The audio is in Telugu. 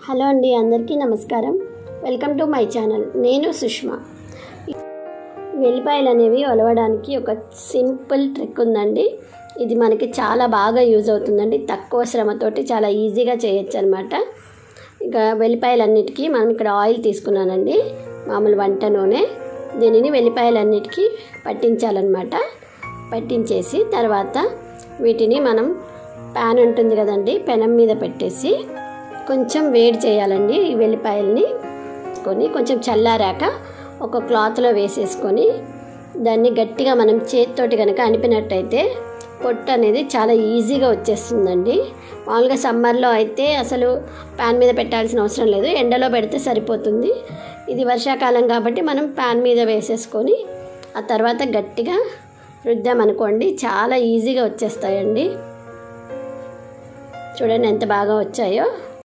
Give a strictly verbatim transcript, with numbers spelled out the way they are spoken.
హలో అండి, అందరికీ నమస్కారం. Welcome to my channel. నేను సుష్మా. వెల్లిపాయలు అనేవి ఒలవడానికి ఒక సింపుల్ ట్రిక్ ఉందండి. ఇది మనకి చాలా బాగా యూజ్ అవుతుందండి. తక్కువ శ్రమతోటి చాలా ఈజీగా చేయొచ్చు అనమాట. ఇక వెల్లిపాయలన్నిటికీ మనం ఇక్కడ ఆయిల్ తీసుకున్నానండి, మామూలు వంట నూనె. దీనిని వెల్లిపాయలన్నిటికీ పట్టించాలన్నమాట. పట్టించేసి తర్వాత వీటిని మనం ప్యాన్ ఉంటుంది కదండి, పెనం మీద పెట్టేసి కొంచెం వేడి చేయాలండి. ఈ వెల్లిపాయల్ని కొని కొంచెం చల్లారాక ఒక క్లాత్లో వేసేసుకొని దాన్ని గట్టిగా మనం చేతితోటి కనుక అనిపినట్టయితే పొట్టు అనేది చాలా ఈజీగా వచ్చేస్తుందండి. మామూలుగా సమ్మర్లో అయితే అసలు ప్యాన్ మీద పెట్టాల్సిన అవసరం లేదు, ఎండలో పెడితే సరిపోతుంది. ఇది వర్షాకాలం కాబట్టి మనం ప్యాన్ మీద వేసేసుకొని ఆ తర్వాత గట్టిగా రుద్దామనుకోండి, చాలా ఈజీగా వచ్చేస్తాయండి. చూడండి ఎంత బాగా వచ్చాయో.